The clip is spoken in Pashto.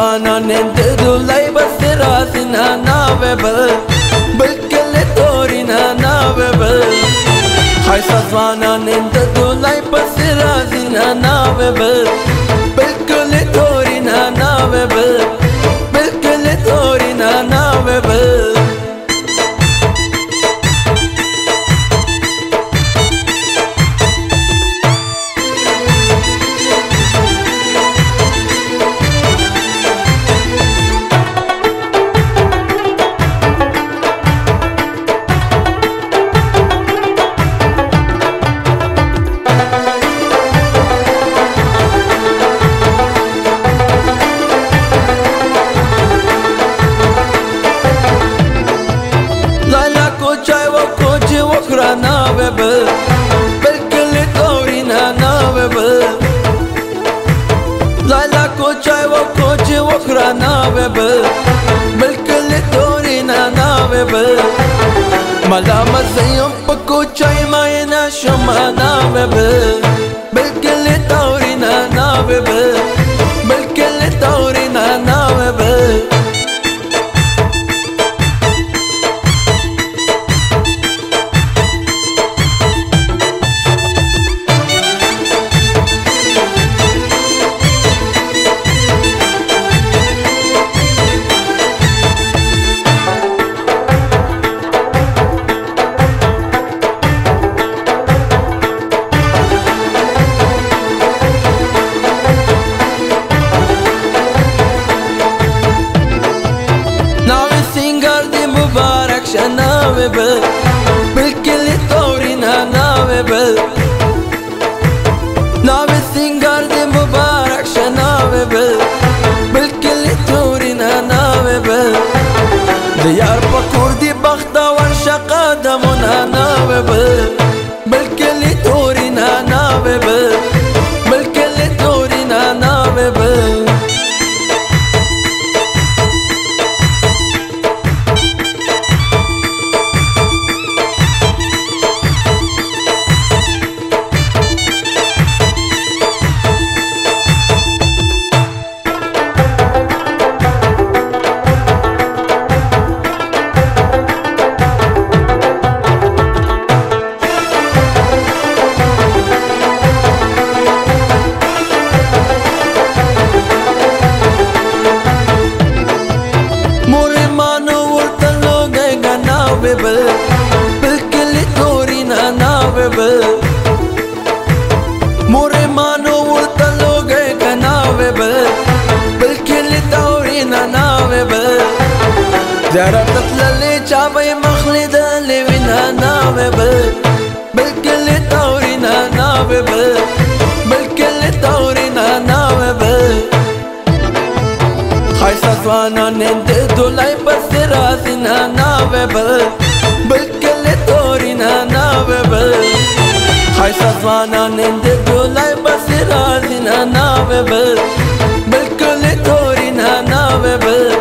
زوانان دلای بس رازنا ناوه بالکل تورینا ناوه خایسا زوانان دلای بس رازنا ناوه بالکل تورینا ناوه بالکل تورینا ناوه بالکل تورینا ناوه لالا کو چای و کوچ وخرا ناوه بالکل تورینا ناوه ملا مزیم پکو چای ماینا شما ناوه بالکل تورینا ناوه بالکل تورینا ناوه بالکل تورینا ناوه ناوه سنگار دی مبارک شناوه بالکل تورینا ناوه دیار پکور دی بختاور شقا دمونا ناوه بالکل تورینا ناوه بالکل تورینا ناوه بالکل تورینا ناوه موره مانو ورتلو گئے گناوه بالکل تورینا ناوه زیارت للی چاوی مخلد لیوینا ناوه بالکل تورینا ناوه بالکل تورینا ناوه خایسا زوانان دلای بس رازنا ناوه بالکل تورینا ناوه خایسا زوانان دلای بس رازنا ناوه بالکل تورینا ناوه